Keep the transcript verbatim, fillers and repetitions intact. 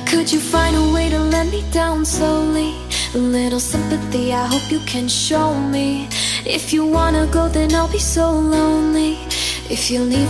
Could you find a way to let me down slowly? A little sympathy, I hope you can show me. If you wanna go, then I'll be so lonely. If you leave